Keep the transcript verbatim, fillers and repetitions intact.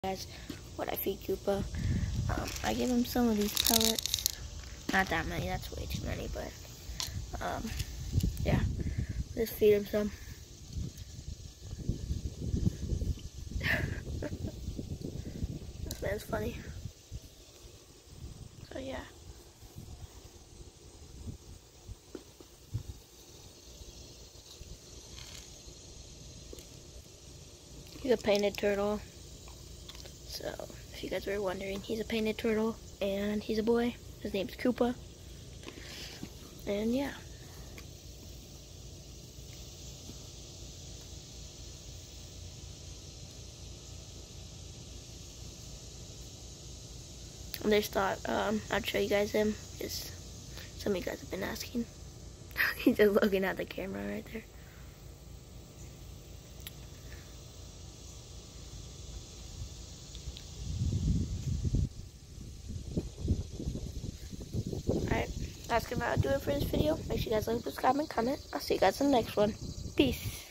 Guys, what I feed Koopa. Um, I give him some of these pellets. Not that many, that's way too many, but um, yeah, just feed him some. This man's funny. So yeah. He's a painted turtle. So, if you guys were wondering, he's a painted turtle, and he's a boy. His name's Koopa. And yeah. And I just thought um, I'd show you guys him, because some of you guys have been asking. He's just looking at the camera right there. Alright, that's gonna do it for this video. Make sure you guys like, subscribe, and comment. I'll see you guys in the next one. Peace.